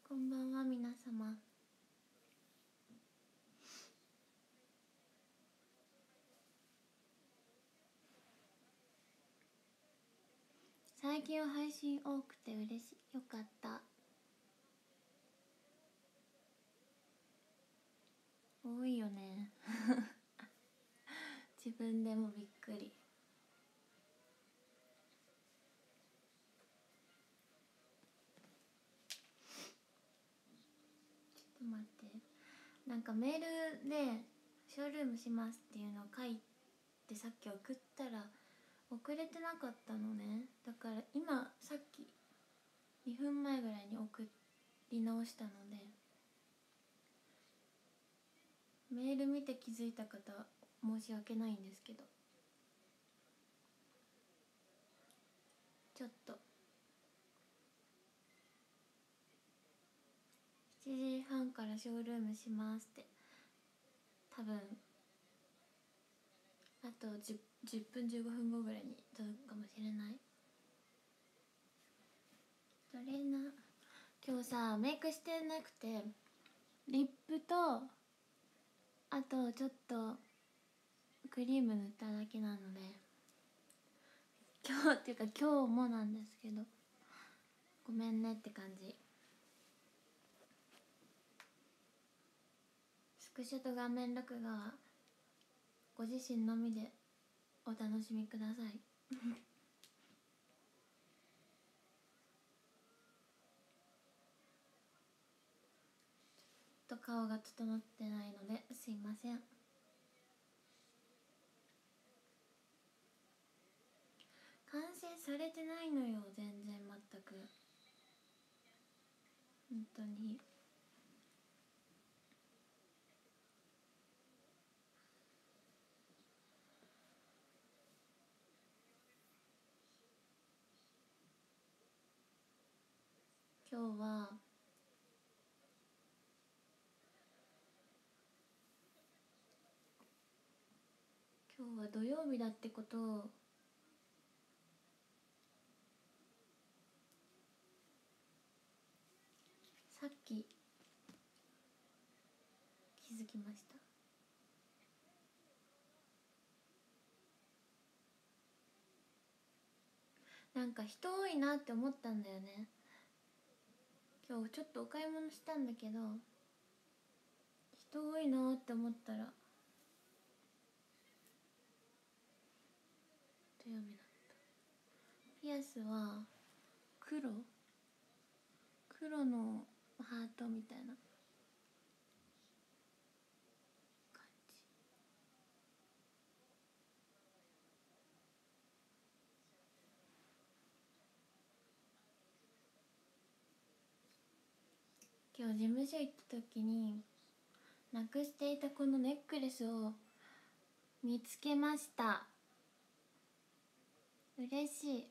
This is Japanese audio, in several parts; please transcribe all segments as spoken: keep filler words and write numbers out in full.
こんばんは皆様。最近は配信多くて嬉しい。よかった。多いよね自分でもびっくり。ちょっと待って、なんかメールでショールームしますっていうのを書いてさっき送ったら送れてなかったのね。だから今さっきにふんまえぐらいに送り直したので、メール見て気づいた方申し訳ないんですけど、ちょっとしちじはんからショールームしますって多分あと 10, じゅっぷんじゅうごふんごぐらいに届くかもしれない。トレーナー今日さメイクしてなくて、リップとあとちょっとクリーム塗っただけなので、今日っていうか今日もなんですけどごめんねって感じ。スクショと画面録画はご自身のみでお楽しみくださいと顔が整ってないのですいません。完成されてないのよ全然全く。本当に今日は今日は土曜日だってことをさっき気づきました。なんか人多いなって思ったんだよね。今日ちょっとお買い物したんだけど人多いなって思ったら土曜日だった。ピアスは黒黒のハートみたいな感じ。今日事務所行った時になくしていたこのネックレスを見つけました。嬉しい。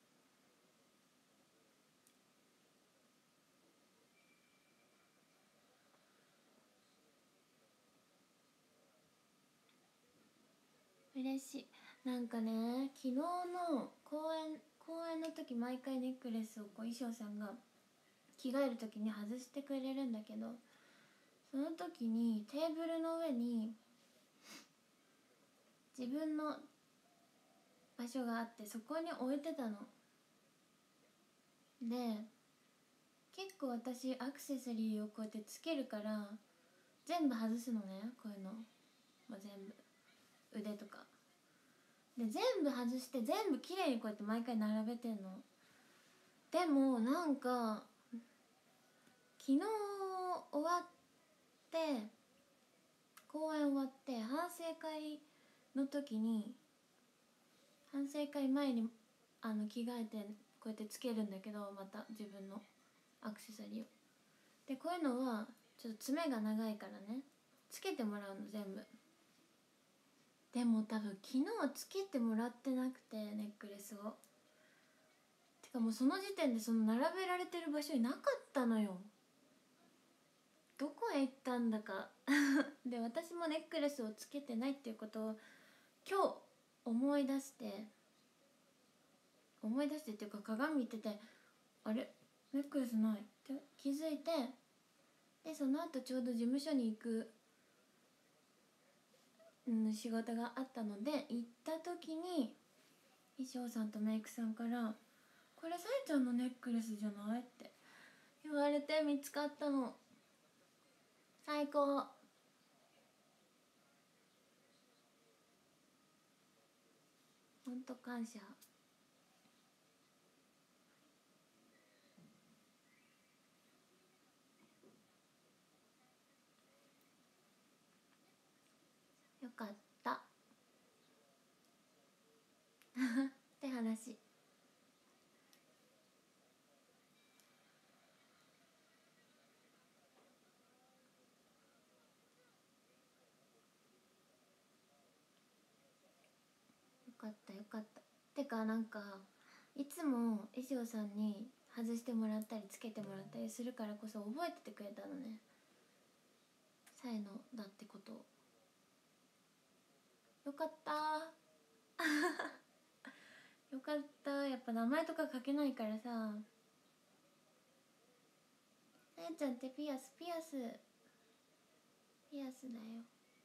嬉しい。なんかね昨日の公演公演の時毎回ネックレスをこう衣装さんが着替える時に外してくれるんだけど、その時にテーブルの上に自分の場所があってそこに置いてたので、結構私アクセサリーをこうやってつけるから全部外すのね。こういうの、まあ、全部腕とかで全部外して全部きれいにこうやって毎回並べてんの。でもなんか昨日終わって公演終わって反省会の時に反省会前にあの着替えてこうやってつけるんだけど、また自分のアクセサリーをでこういうのはちょっと爪が長いからねつけてもらうの全部。でも多分昨日つけてもらってなくてネックレスをてかもうその時点でその並べられてる場所になかったのよ。どこへ行ったんだかで私もネックレスをつけてないっていうことを今日思い出して思い出してっていうか鏡見てて、あれネックレスないって気づいて、でその後ちょうど事務所に行く、うん、仕事があったので行った時に衣装さんとメイクさんから「これさえちゃんのネックレスじゃない？」って言われて見つかったの。最高。ほんと感謝。よかったって話。よかったよかった。てかなんかいつも衣装さんに外してもらったりつけてもらったりするからこそ覚えててくれたのね、サイのだってことを。よかったよかった。やっぱ名前とか書けないからさ。さやちゃんってピアスピアスピアスだよ。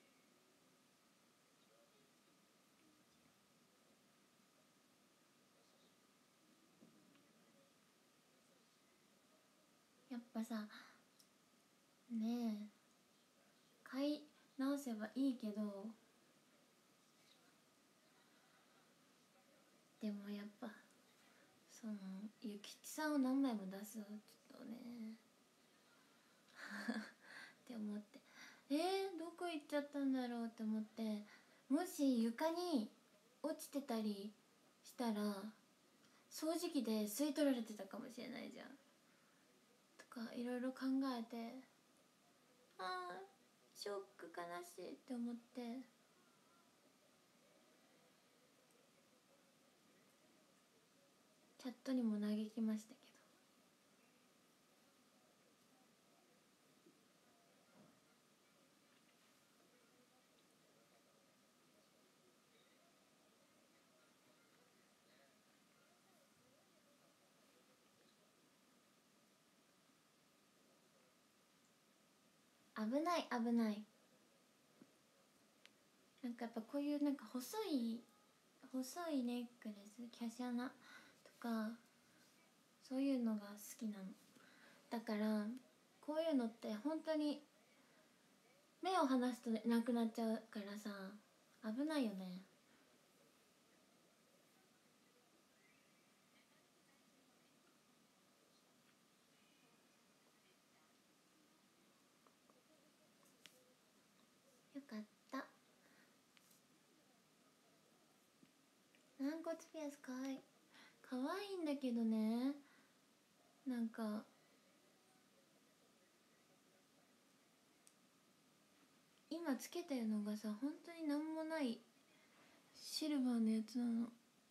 やっぱさねえ買い直せばいいけど、でもやっぱそのゆきちさんを何枚も出すのちょっとねって思って、えー、どこ行っちゃったんだろうって思って、もし床に落ちてたりしたら掃除機で吸い取られてたかもしれないじゃんとかいろいろ考えて、あーショック悲しいって思って、チャットにも嘆きましたけど、危ない危ない。なんかやっぱこういうなんか細い細いネックレス、華奢なとかそういうのが好きなの。だからこういうのって本当に目を離すとなくなっちゃうからさ、危ないよね。よかった。軟骨ピアスかわいい、かわいいんだけどね、なんか今つけてるのがさ本当になんもないシルバーのやつなの。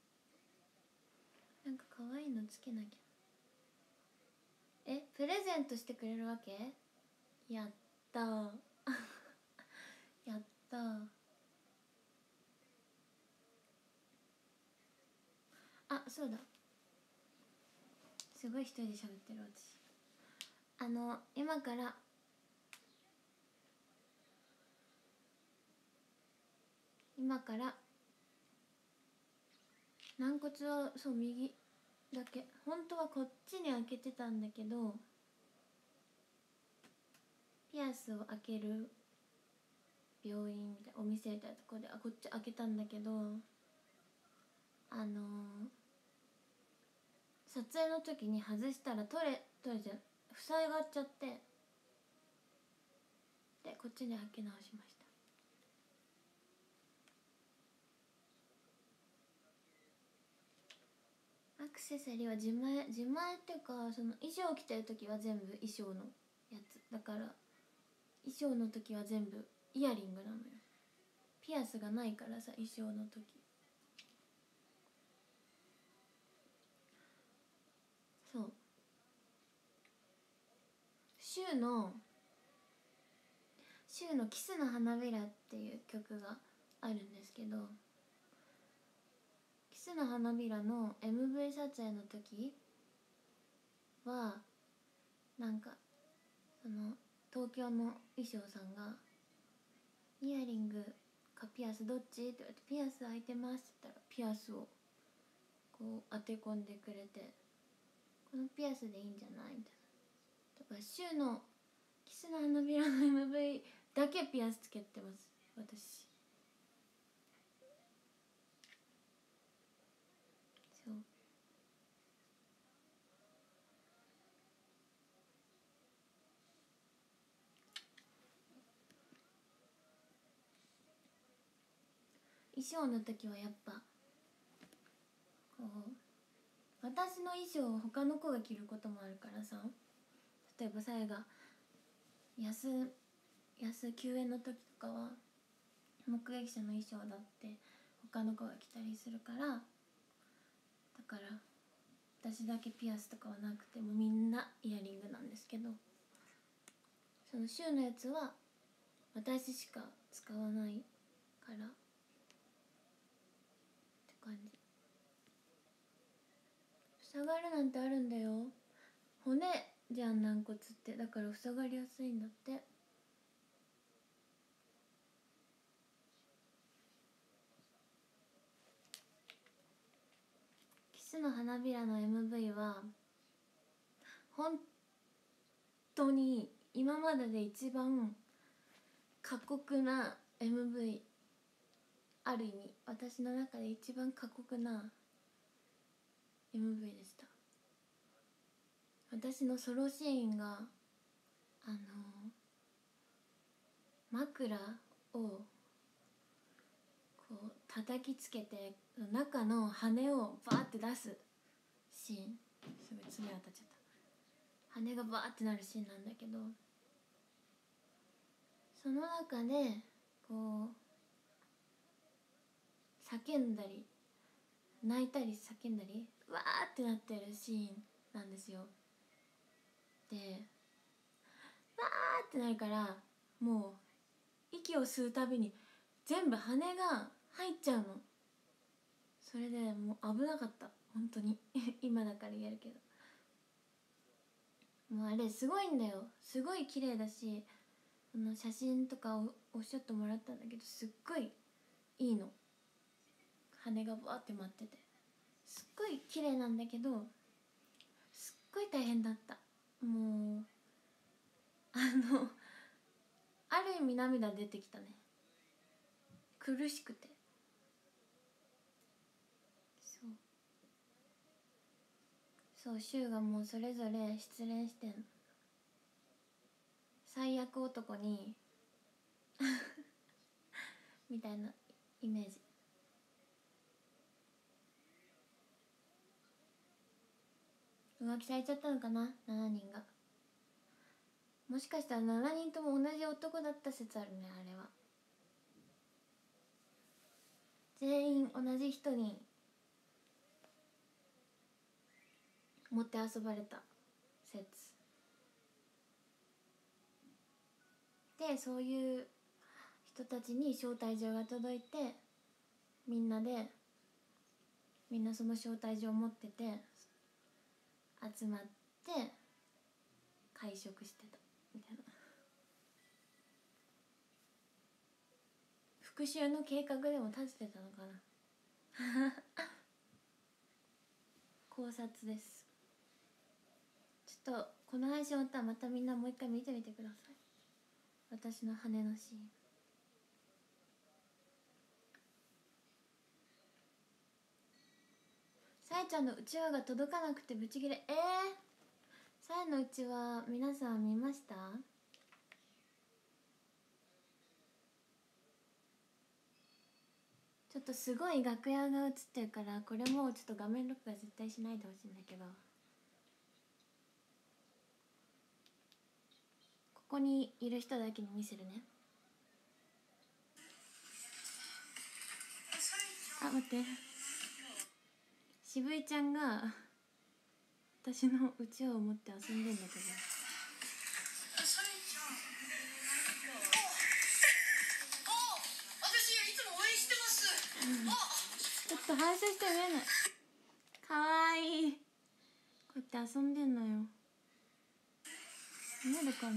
なんか可愛いのつけなきゃ。え、プレゼントしてくれるわけ？やったーやったー。あ、そうだ、すごい一人で喋ってる私。あの今から今から軟骨をそう右だけ、本当はこっちに開けてたんだけど、ピアスを開ける病院みたいなお店みたいなところで、あこっち開けたんだけど、あのー、撮影の時に外したら取れ取れちゃう、塞がっちゃって、でこっちで開け直しました。アクセサリーは自前自前っていうか、その衣装着てる時は全部衣装のやつだから、衣装の時は全部イヤリングなのよ。ピアスがないからさ、衣装の時。そうシュウのシュウのキスの花びらっていう曲があるんですけど、キスの花びらの エムブイ 撮影の時はなんかその東京の衣装さんが「イヤリングかピアスどっち?」って言われて「ピアス開いてます」って言ったらピアスをこう当て込んでくれて「このピアスでいいんじゃない?」みたいな。だからシュウのキスの花びらの エムブイ だけピアスつけてます私。そう衣装の時はやっぱこう私の衣装を他の子が着ることもあるからさ、例えばさやが安安休園の時とかは目撃者の衣装だって他の子が着たりするから、だから私だけピアスとかはなくてもみんなイヤリングなんですけど、そのシュウのやつは私しか使わないからって感じ。塞がるなんてあるんだよ、骨じゃん軟骨って。だから塞がりやすいんだって。キスの花びらの エムブイ は本当に今までで一番過酷な エムブイ、 ある意味私の中で一番過酷な エムブイ でした。私のソロシーンがあの枕をこう叩きつけて中の羽をバーって出すシーン、すごい爪当たっちゃった。羽がバーってなるシーンなんだけど、その中でこう叫んだり泣いたり叫んだりわーってなってるシーンなんですよ。でわーってなるからもう息を吸うたびに全部羽が入っちゃうの。それでもう危なかった本当に今だから言えるけど、もうあれすごいんだよ、すごい綺麗だし、あの写真とかをおっしゃってもらったんだけどすっごいいいの、羽がバーって舞っててすっごい綺麗なんだけどすっごい大変だった。もうあのある意味涙出てきたね、苦しくて。そうそうシュウがもうそれぞれ失恋してんの、最悪男にみたいなイメージ。浮気されちゃったのかなしちにんが。もしかしたらしちにんとも同じ男だった説あるね。あれは全員同じ人にもてあそばれた説で、そういう人たちに招待状が届いてみんなでみんなその招待状を持ってて集まって会食してたみたいな、復讐の計画でも立ててたのかな考察です。ちょっとこの配信終わったらまたみんなもう一回見てみてください、私の羽のシーン。さえちゃんのうちわが届かなくてブチギレ。えー、さえのうちわ皆さん見ました？ちょっとすごい楽屋が映ってるからこれもちょっと画面録画絶対しないでほしいんだけど、ここにいる人だけに見せるね。あ、待って、渋井ちゃんが私のうちわを持って遊んでんだけど、ちょっと反射して見えない。かわいい、こうやって遊んでんのよ。 見えるかな。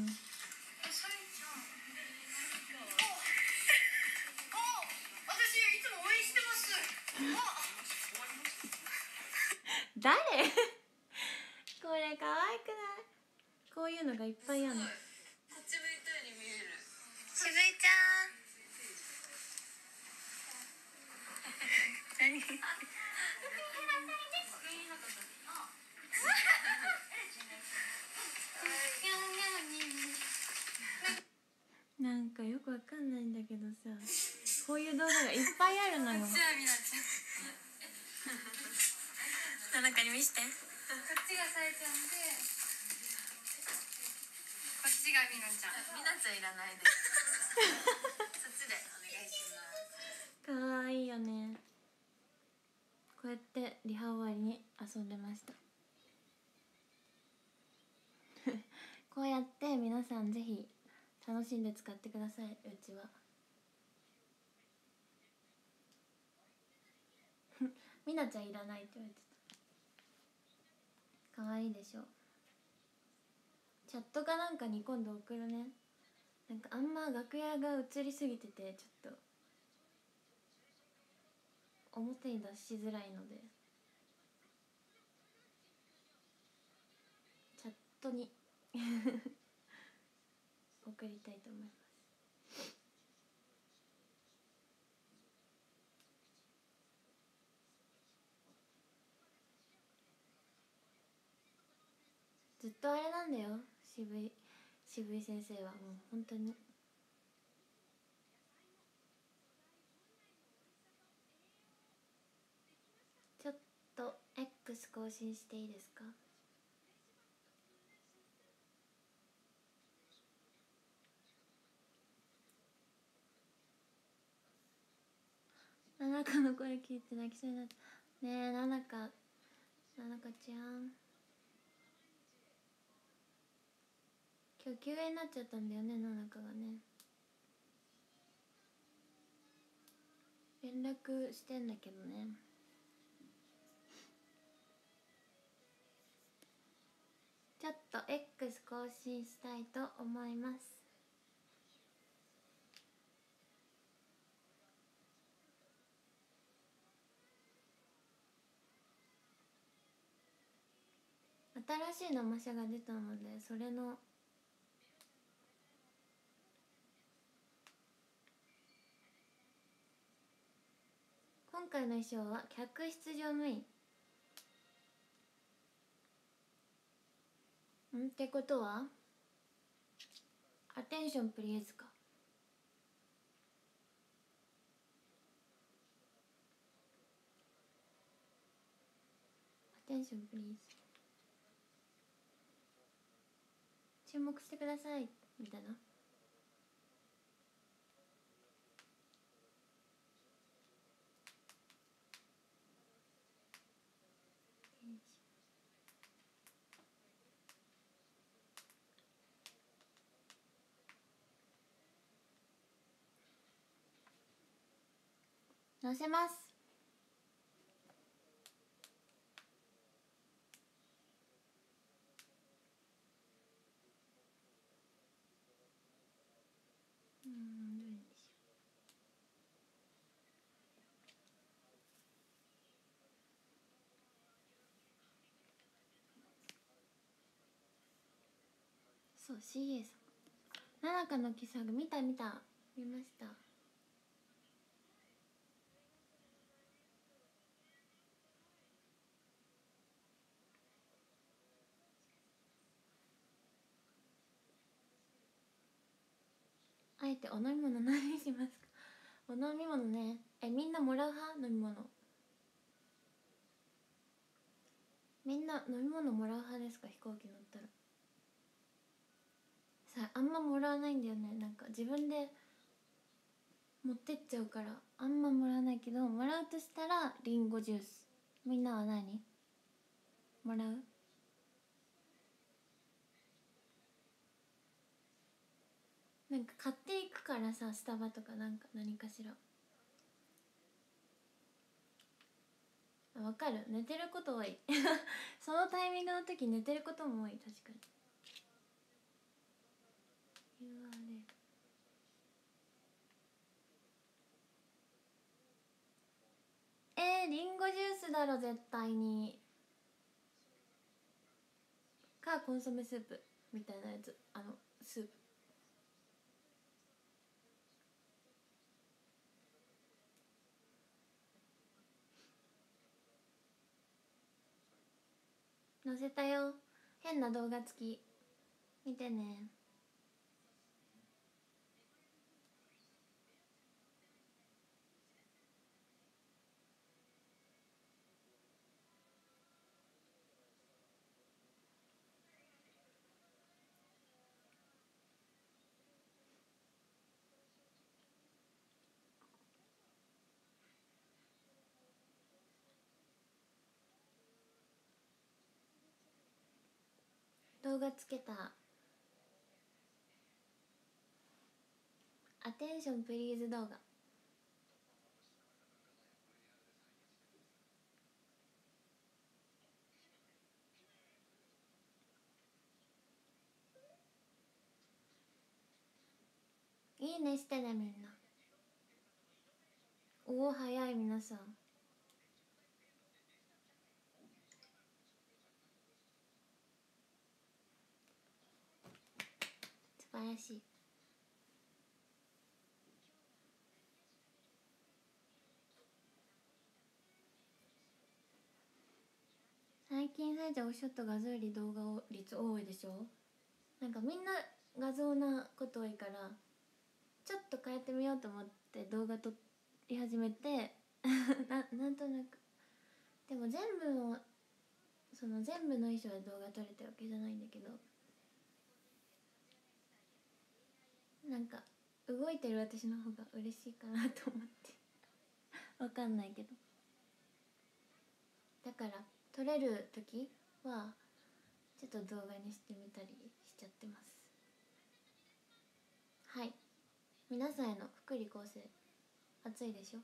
誰これ可愛くない？こういうのがいっぱいあるの。こっち向いたように見える。しぶいちゃん何なんかよくわかんないんだけどさ、こういう動画がいっぱいあるのよ。こっちはみなちゃんなんかに見して。こっちがさえちゃんで、こっちがみなちゃん。みなちゃんいらないですそっちでお願いします。かわいいよね。こうやってリハ終わりに遊んでましたこうやって皆さんぜひ楽しんで使ってください。うちはみなちゃんいらないって言われてた。かわいいでしょ。チャットかなんかに今度送るね。なんかあんま楽屋が映りすぎててちょっと表に出しづらいのでチャットに送りたいと思います。ずっとあれなんだよ、渋い渋い先生はもう本当に。ちょっと X 更新していいですか？ななかの声聞いて泣きそうになった。ねえななか、ななかちゃん今日休園になっちゃったんだよね、ななかがね。連絡してんだけどね。ちょっと X 更新したいと思います。新しい生写が出たのでそれの今回の衣装は客室乗務員んってことはアテンションプリーズか。アテンションプリーズ注目してくださいみたいな。載せます。うんどれにしよう。そう シーエー さんななかのキスハグ見た見た見ました。あえてお飲み物何にしますか？お飲み物ね。えみんなもらう派？飲み物みんな飲み物もらう派ですか？飛行機乗ったらさあんまもらわないんだよね。なんか自分で持ってっちゃうからあんまもらわないけど、もらうとしたらリンゴジュース。みんなは何もらう？なんか買っていくからさ、スタバとかなんか何かしら。わかる、寝てること多いそのタイミングの時寝てることも多い。確かにユーアールエル。 えー、リンゴジュースだろ絶対に。かコンソメスープみたいなやつ、あのスープ。載せたよ、変な動画付き、見てね。動画つけた。アテンションプリーズ動画。いいねしてねみんな。おお早い皆さん。素晴らしい。最近さえちゃんおっしゃった画像より動画率多いでしょ。なんかみんな画像なこと多いからちょっと変えてみようと思って動画撮り始めてな, なんとなく。でも全部のその全部の衣装で動画撮れてるわけじゃないんだけど、なんか動いてる私の方が嬉しいかなと思ってわかんないけど、だから撮れる時はちょっと動画にしてみたりしちゃってます。はい、皆さんへの福利厚生熱いでしょ。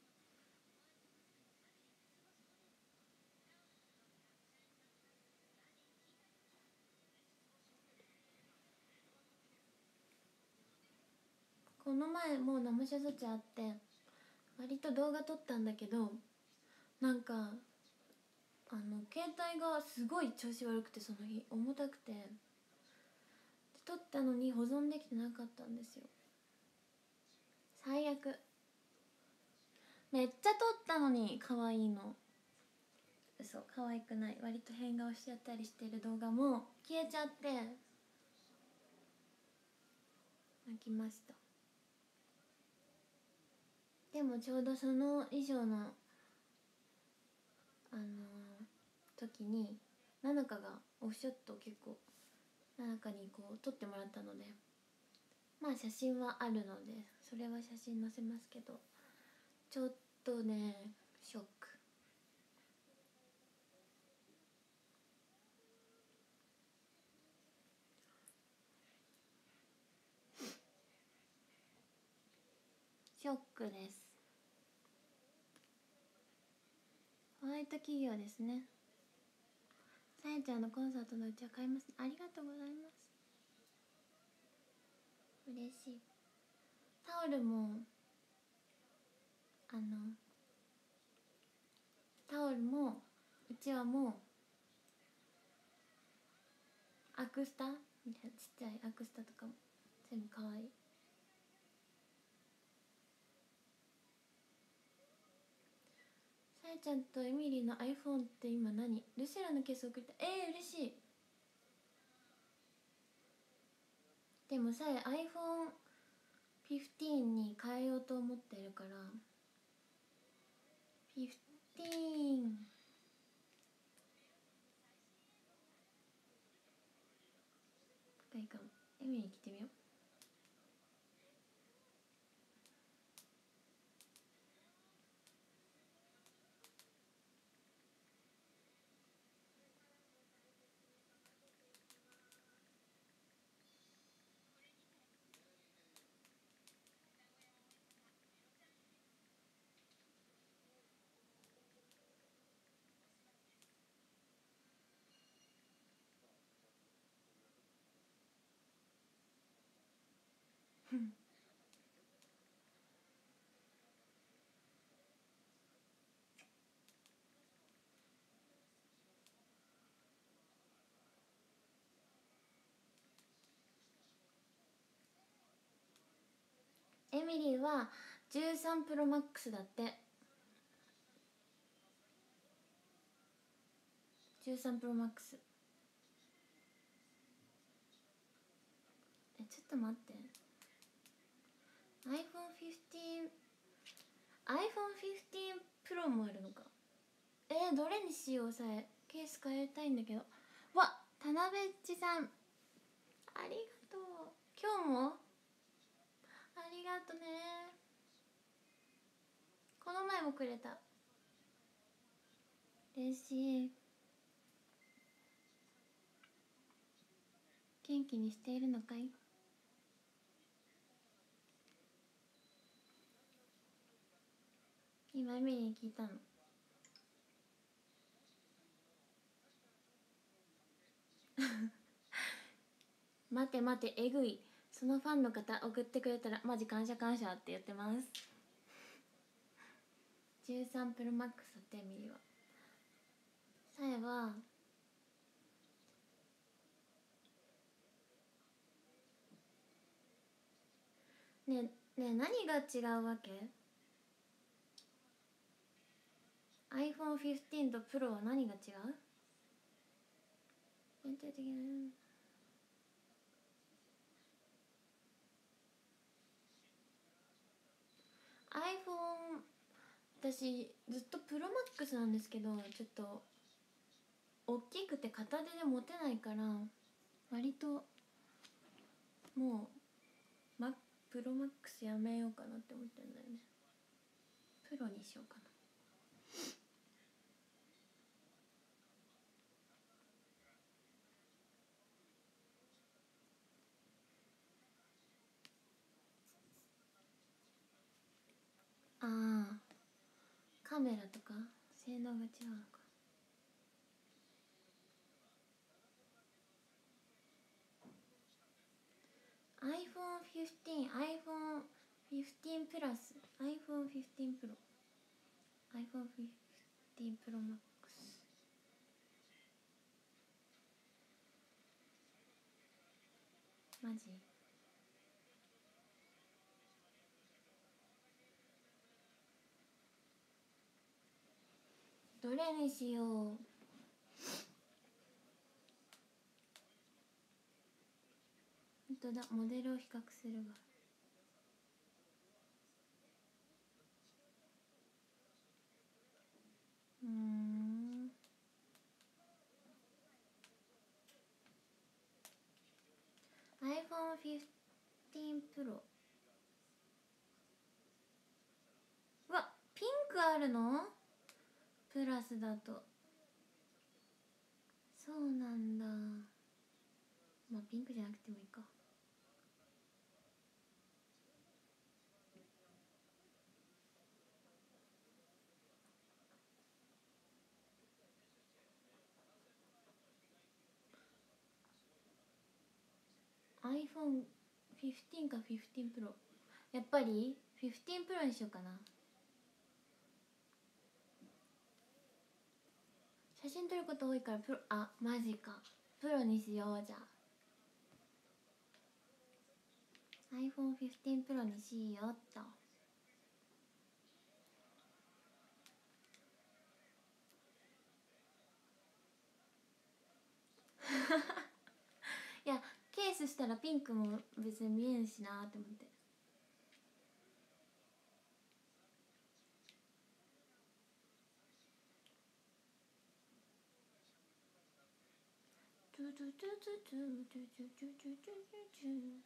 この前もう生写措置あって割と動画撮ったんだけど、なんかあの携帯がすごい調子悪くて、その日重たくて撮ったのに保存できてなかったんですよ。最悪。めっちゃ撮ったのに可愛いの。嘘、可愛くない。割と変顔しちゃったりしてる動画も消えちゃって泣きました。でもちょうどその衣装のあのー、時にななかがオフショットを結構ななかにこう撮ってもらったので、まあ写真はあるのでそれは写真載せますけど、ちょっとねショック。ショックです。ホワイト企業ですね。さやちゃんのコンサートのうちは買います。ありがとうございます。嬉しい。タオルもあのタオルもうちわもアクスタみたいなちっちゃいアクスタとかも全部かわいい。さやちゃんとエミリーの iPhone って今何？ルシェラのケース送った。えー、嬉しい。でもさや アイフォンフィフティーン に変えようと思ってるから、フィフティーンがいいかも。エミリー着てみよう。 エミリーはじゅうさんプロマックスだって。じゅうさんプロマックス。え、ちょっと待って、 アイフォンフィフティーン アイフォンフィフティーン プロもあるのか。えー、どれにしよう。さえケース変えたいんだけど。わ、田辺っちさんありがとう。今日もありがとね。この前もくれた。嬉しい。元気にしているのかい。今見に聞いたの。待て待て、えぐい。そのファンの方送ってくれたらマジ感謝感謝って言ってます。じゅうさんプロマックスってみるわ。さえはねえねえ、何が違うわけ？ アイフォンフィフティーン とプロは何が違う？限定的な iPhone、 私ずっとプロマックスなんですけど、ちょっと大きくて片手で持てないから、割ともうマプロマックスやめようかなって思ってるんだよね。プロにしようかな。ああ、カメラとか性能が違うのか。アイフォンフィフティーン、アイフォンフィフティーン プラス、アイフォンフィフティーン プロ、アイフォンフィフティーン プロマックス。マジ？どれにしよう。ほんとだ、モデルを比較するわ。うーん、 アイフォンフィフティーン プロ。うわ、ピンクあるの？プラスだと。そうなんだ。まあピンクじゃなくてもいいか。アイフォンフィフティーン かフィフティーン プロ。やっぱりフィフティーン プロにしようかな。写真撮ること多いからプロ、あ、マジか。プロにしよう。じゃあ アイフォンフィフティーン プロにしようっと。いや、ケースしたらピンクも別に見えんしなーって思って。トゥトゥトゥトゥトゥトゥトゥトゥトゥトゥトゥ。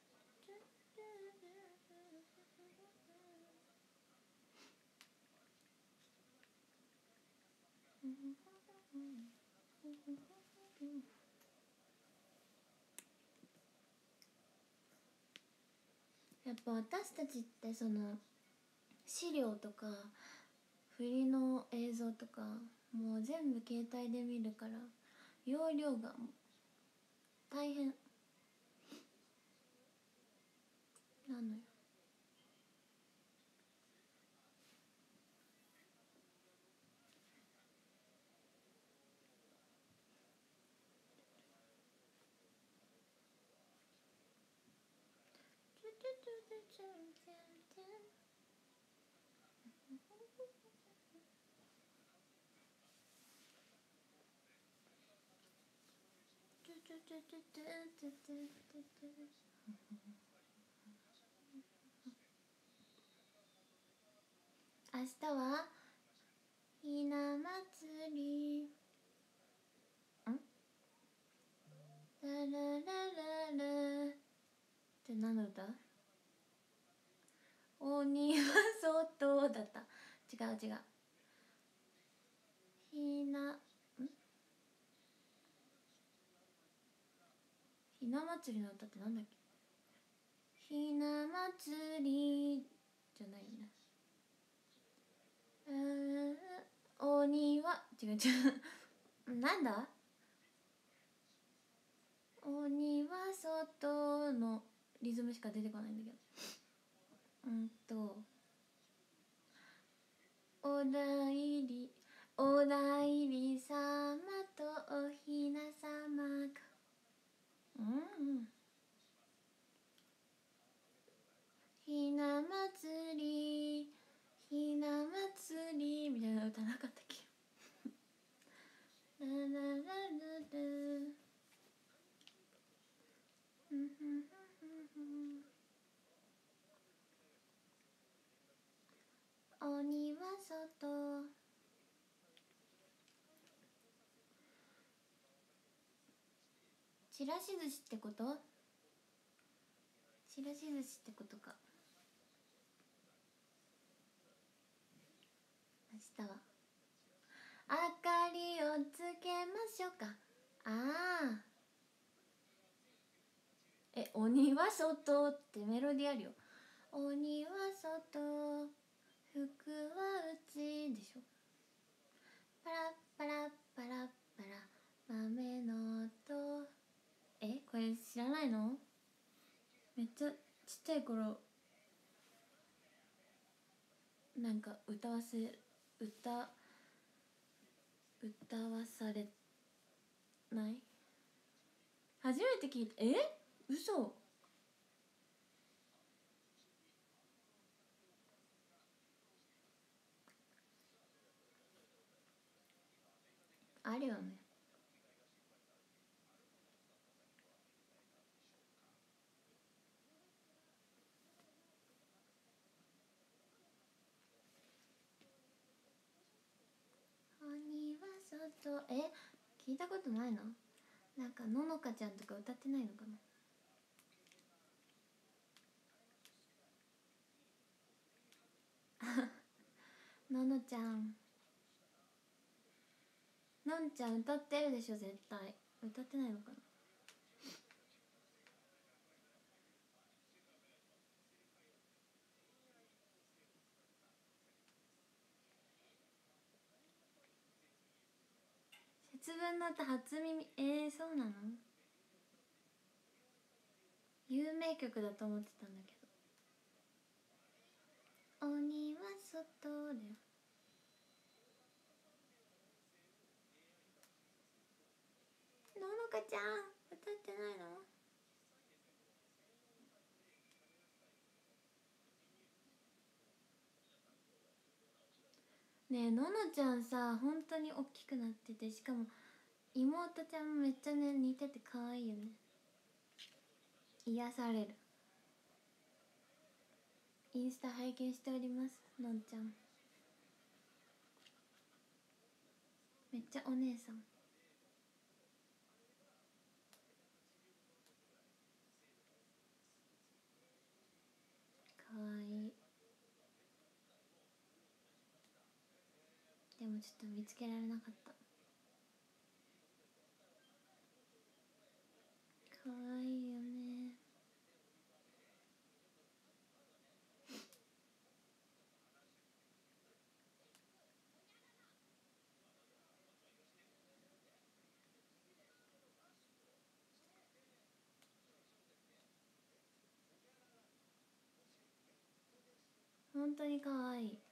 やっぱ私たちってその資料とか振りの映像とかもう全部携帯で見るから容量が大変なのよ。 明日はひな祭りんラララララって何の歌？鬼は外だった。違う違う。ひなんひな祭りの歌ってなんだっけ？ひな祭りじゃないんだ。鬼は違う違うなんだ？鬼は外のリズムしか出てこないんだけど、うんとおだいりおだいりさまとおひなさまがうんうんひな祭りひな祭りみたいな歌なかったっけ？ラララララふんふんふんふんふん鬼は外ちらし寿司ってこと？ちらし寿司ってことか。明日は明かりをつけましょうか。ああえ鬼は外ってメロディーあるよ。鬼は外服は内でしょ。パラッパラッパラッパラ豆の音。えこれ知らないの？めっちゃちっちゃい頃なんか歌わせ歌歌わされない？初めて聞いた。え嘘。あるよね。鬼は外え聞いたことないの？なんかののかちゃんとか歌ってないのかなののちゃんのんちゃん歌ってるでしょ絶対。歌ってないのかな。節分の歌初耳。えー、そうなの？有名曲だと思ってたんだけど。鬼は外だよ。ののかちゃん歌ってないの？ねえののちゃんさ本当に大きくなってて、しかも妹ちゃんもめっちゃね似てて可愛いよね。癒される。インスタ拝見しております。のんちゃんめっちゃお姉さん。かわいい。でもちょっと見つけられなかった。かわいいよね。本当にかわいい。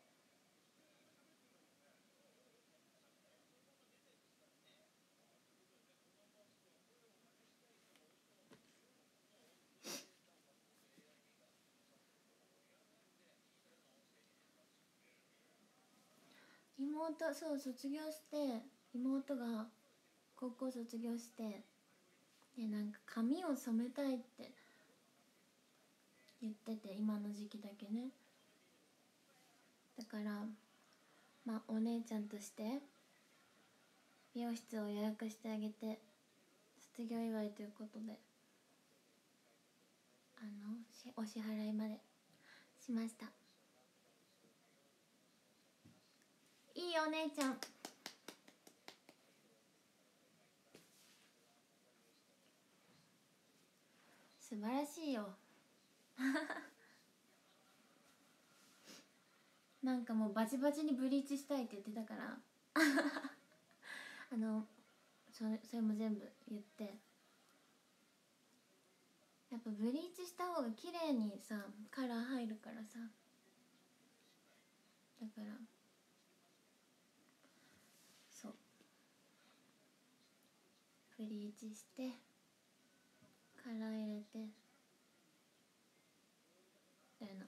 妹、そう卒業して、妹が高校卒業して、でなんか髪を染めたいって言ってて、今の時期だけね。だからまあお姉ちゃんとして美容室を予約してあげて、卒業祝いということであのお支払いまでしました。いいお姉ちゃん。素晴らしいよなんかもうバチバチにブリーチしたいって言ってたからあのそれそれも全部言って、やっぱブリーチした方が綺麗にさカラー入るからさ、だからそうブリーチしてカラー入れてみたいな。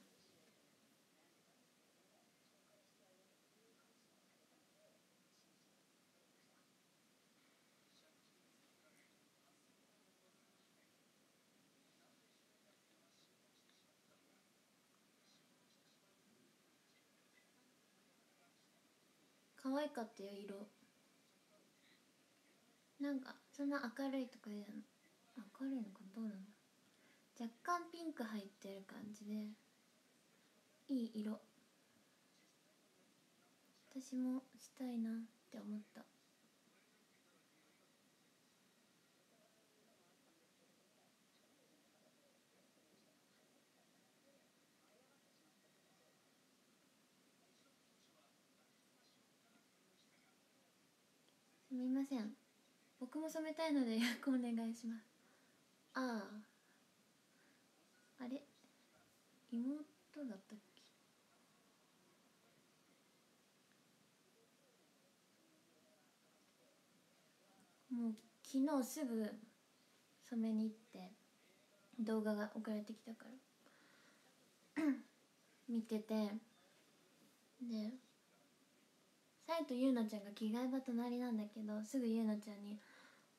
可愛かったよ色。なんかそんな明るいとかじゃん、明るいのかどうなの、若干ピンク入ってる感じでいい色。私もしたいなって思った。すみません、僕も染めたいのでよろしくお願いします。ああ、あれ妹だったっけ。もう昨日すぐ染めに行って動画が送られてきたから見てて、でサイとゆうなちゃんが着替え場隣なんだけど、すぐゆうなちゃんに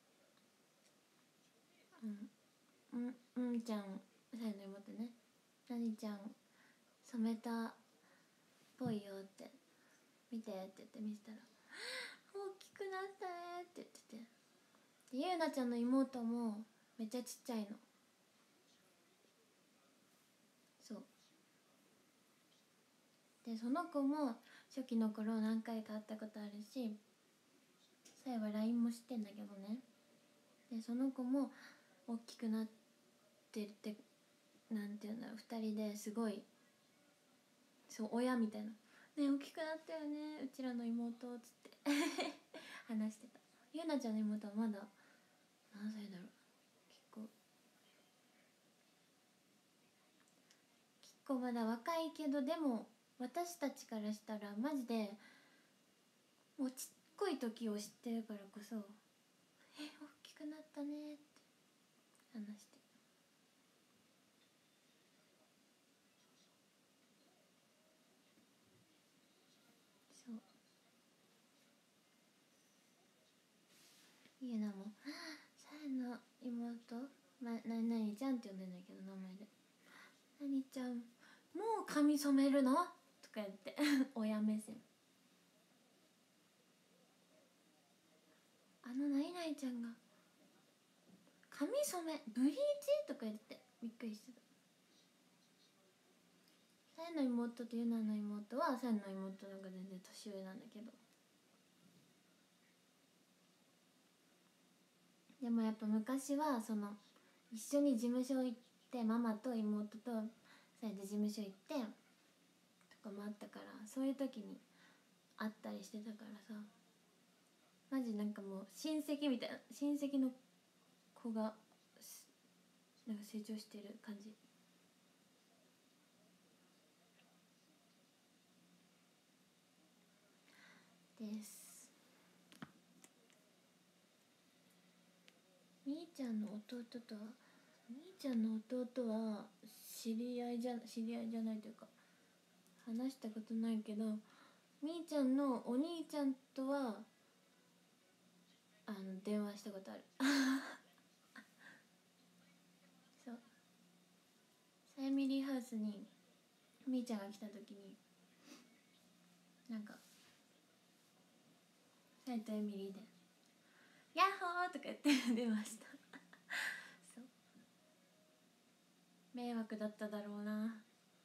「うんうんうんちゃん、サイの妹ね、なにちゃん染めたっぽいよ」って「見て」って言って見せたら「大きくなったね」って言ってて、でゆうなちゃんの妹もめっちゃちっちゃいの。そうでその子も初期の頃何回か会ったことあるし、さえは ライン もしてんだけどね。でその子も大きくなってるって、なんていうんだろう、ふたりですごい、そう親みたいな「ねえ大きくなったよねうちらの妹」っつって話してた。ゆうなちゃんの妹はまだ何歳だろう、結構結構まだ若いけど、でも私たちからしたらマジでもうちっこい時を知ってるからこそ「え大きくなったね」って話して。そうゆうなもさえの妹、ま、ななにちゃんって呼んでんだけど名前で「なにちゃんもう髪染めるの?」とか言って親目線。あのなになにちゃんが髪染めブリーチとか言ってびっくりしてた。さえの妹とゆなの妹はさえの妹の方が全然年上なんだけど、でもやっぱ昔はその一緒に事務所行って、ママと妹とさえで事務所行ってとかもあったから、そういう時に会ったりしてたからさ、マジなんかもう親戚みたいな、親戚の子がなんか成長してる感じです。みーちゃんの弟とはみーちゃんの弟は知り合いじゃ知り合いじゃないというか話したことないけど、 みーちゃんのお兄ちゃんとはあの電話したことあるそう、サイミリーハウスにみーちゃんが来た時になんかサイとエミリーで「ヤッホー!」とか言って電話したそう、迷惑だっただろうな。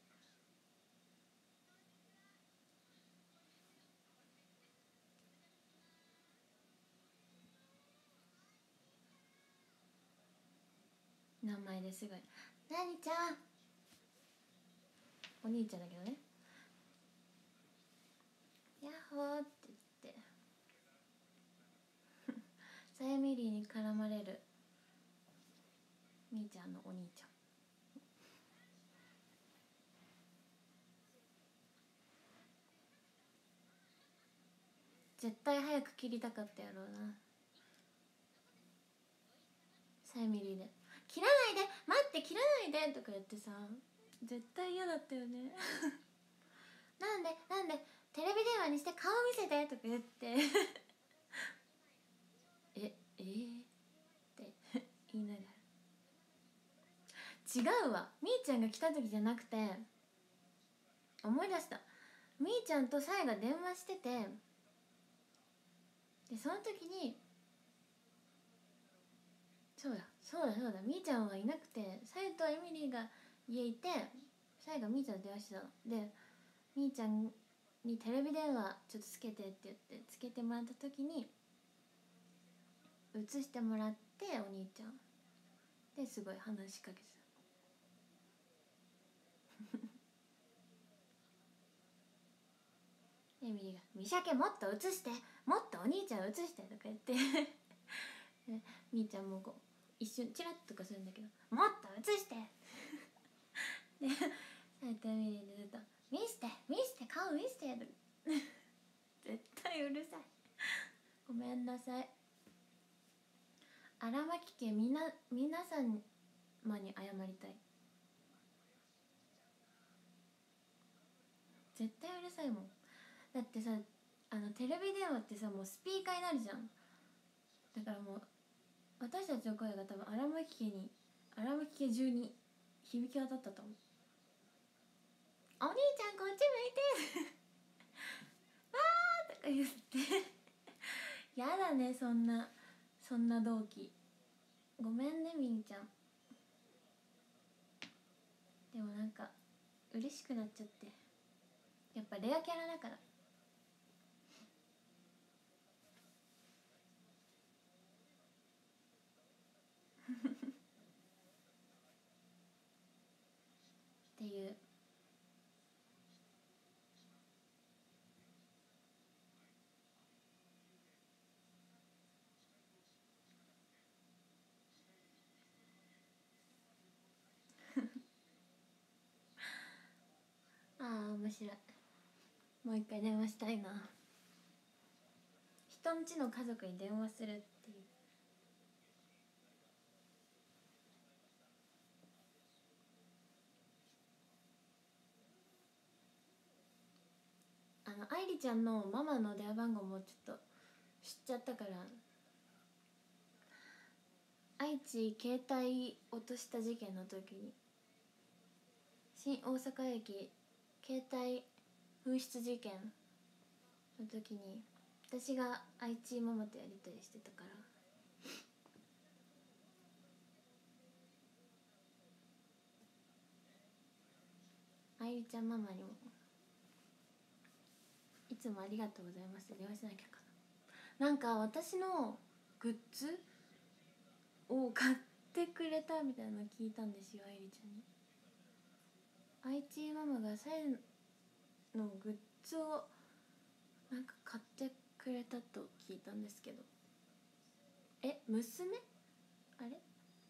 名前ですごい「何ちゃん」、お兄ちゃんだけどね「ヤッホー!」って言ってサイミリーに絡まれるみーちゃんのお兄ちゃん。絶対早く切りたかったやろうな。サイミリーで「切らないで待って切らないで」とか言ってさ、絶対嫌だったよねなんでなんでテレビ電話にして顔見せてとか言ってええー、って言いながら違うわ、みーちゃんが来た時じゃなくて、思い出した、みーちゃんとサイが電話してて、でその時にそうだそうだそうだみーちゃんはいなくてサイとエミリーが家いて、サイがみーちゃんと電話してたので、みーちゃんにテレビ電話ちょっとつけてって言ってつけてもらった時に映してもらって、お兄ちゃんですごい話しかけてたエミリーが「ミシャケもっと映してもっとお兄ちゃん映して」とか言ってみーちゃんもこう一瞬チラッとかするんだけど「もっと映して」でサイとエミリーでずっと「見して見して顔見して」とか絶対うるさいごめんなさい。荒牧家みな皆さんまに謝りたい。絶対うるさいもん。だってさ、あのテレビ電話ってさもうスピーカーになるじゃん。だからもう私たちの声が多分荒牧家に荒牧家中に響き渡ったと思う。お兄ちゃんこっち向いてわーとか言ってやだね、そんなそんな同期ごめんねみんちゃん。でもなんか嬉しくなっちゃって、やっぱレアキャラだからっていうあー面白い。もう一回電話したいな。人んちの家族に電話するっていう。あの愛梨ちゃんのママの電話番号もちょっと知っちゃったから、愛知携帯落とした事件の時に新大阪駅携帯紛失事件の時に私が愛知ママとやり取りしてたから、愛梨ちゃんママにもいつもありがとうございますって電話しなきゃかな。なんか私のグッズを買ってくれたみたいなの聞いたんですよ、愛梨ちゃんに。愛知ママがサイのグッズをなんか買ってくれたと聞いたんですけど、え、娘？あれ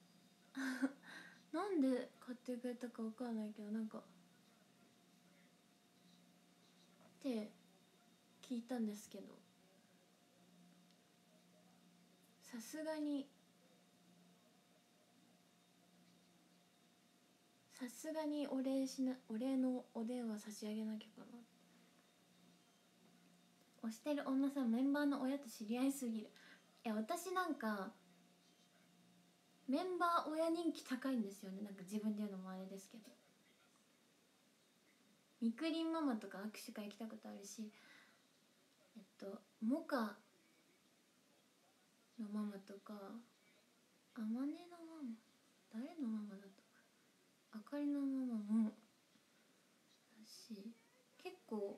なんで買ってくれたか分かんないけど、なんかって聞いたんですけど、さすがにさすがにお礼しなお礼のお電話差し上げなきゃかな。 推してる女さんメンバーの親と知り合いすぎる。いや私なんかメンバー親人気高いんですよね。なんか自分で言うのもあれですけど、みくりんママとか握手会行きたことあるし、えっとモカのママとかあまねのママ、誰のママだとあかりのママもだし、結構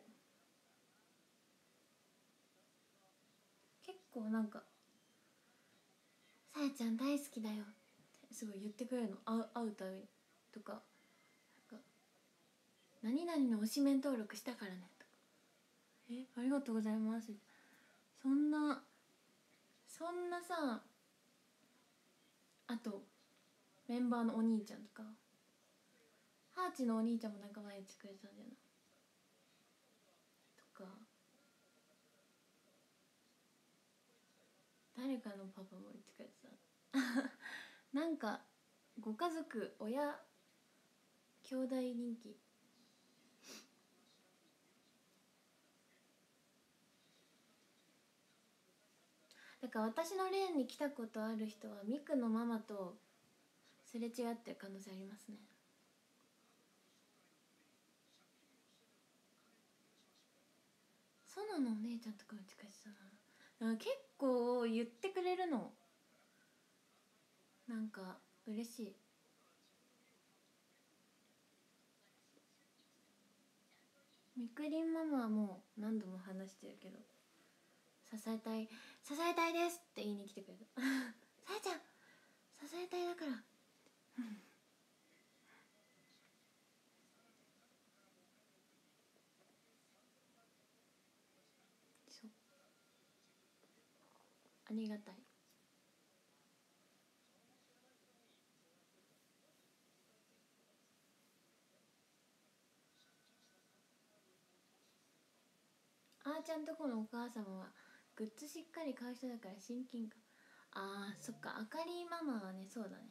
結構なんかさやちゃん大好きだよってすごい言ってくれるの。会う会うたびにとか、なんか何々の推しメン登録したからねとか、えありがとうございます。そんなそんなさ、あとメンバーのお兄ちゃんとか、ハーチのお兄ちゃんもなんか前言ってくれたんだよなとか、誰かのパパも言ってくれてたなんかご家族親兄弟人気。だから私のレーンに来たことある人はミクのママとすれ違ってる可能性ありますね。ソナのお姉ちゃんとか打ち返したな。だから結構言ってくれるの、なんか嬉しい。みくりんママはもう何度も話してるけど、支えたい支えたいですって言いに来てくれたさやちゃん支えたいだからそう、ありがたい。あーちゃんとこのお母様はグッズしっかり買う人だから親近感。あーそっか、あかりママはね、そうだね。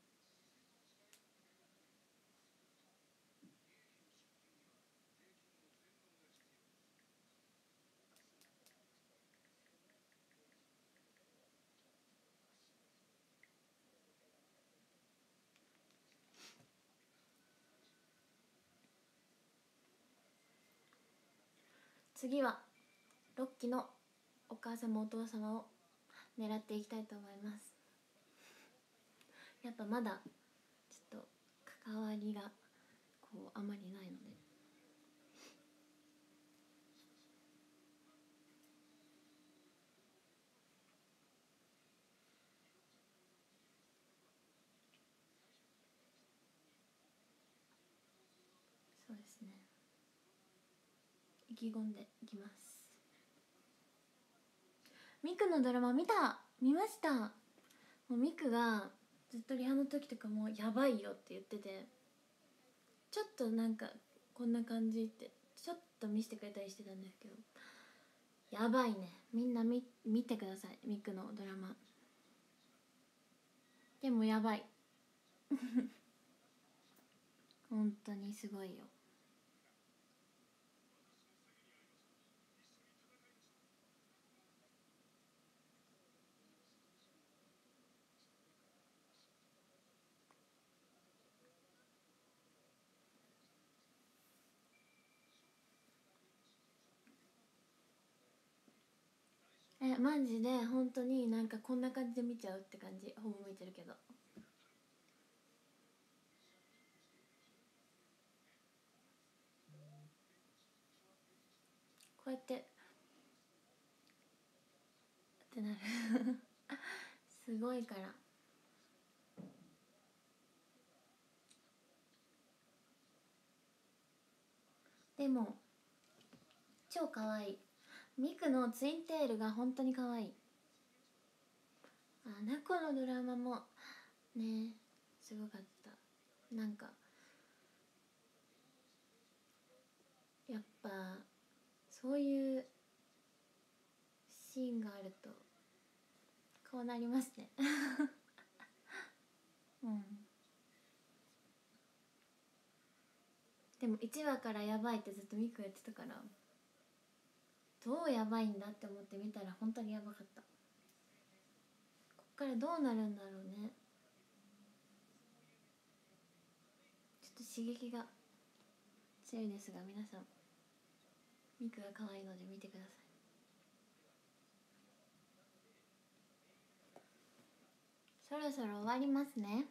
次はろっきのお母様お父様を狙っていきたいと思います。やっぱまだちょっと関わりがこうあまりないので。そうですね、意気込んでいきます。ミクのドラマ見た見ました。もうミクがずっとリハの時とかもやばいよって言ってて、ちょっとなんかこんな感じってちょっと見せてくれたりしてたんですけど、やばいね。みんな見見てください、ミクのドラマ。でもやばい本当にすごいよ。えマジで本当になんかこんな感じで見ちゃうって感じ。ほぼ向いてるけど、こうやってってなるすごいから。でも超可愛い。ミクのツインテールが本当に可愛い。あ、ナコのドラマもねすごかった。なんかやっぱそういうシーンがあるとこうなりますねうんでもいちわからやばいってずっとミクやってたからどうやばいんだって思って見たら本当にやばかった。こっからどうなるんだろうね。ちょっと刺激が強いですが、皆さんミクが可愛いので見てください。そろそろ終わりますね。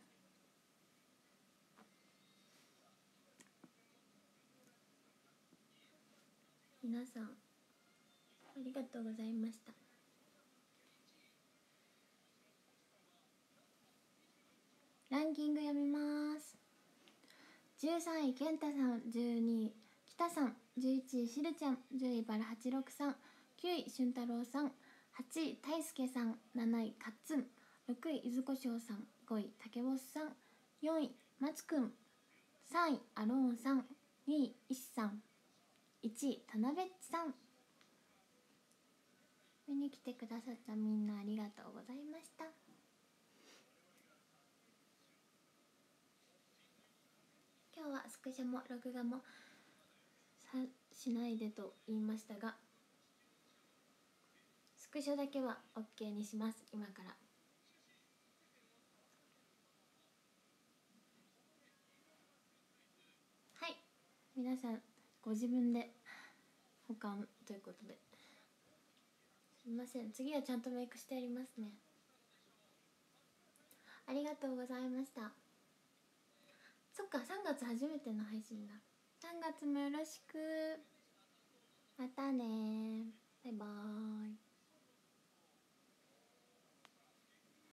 皆さんありがとうございました。ランキング読みます。じゅうさんい健太さん、じゅうにい北さん、じゅういちいしるちゃん、じゅういバラはちろくさん、きゅうい俊太郎さん、はちい大輔さん、なないかっつん、ろくいゆずこしょうさん、ごいたけぼすさん、よんいまつくん、さんいアローンさん、にいいしさん、いちいたなべっちさん。見に来てくださったみんなありがとうございました。今日はスクショも録画もさしないでと言いましたが、スクショだけは OK にします。今からはい、皆さんご自分で保管ということで、すみません、次はちゃんとメイクしてやりますね。ありがとうございました。そっか、さんがつ初めての配信だ。さんがつもよろしく。またね。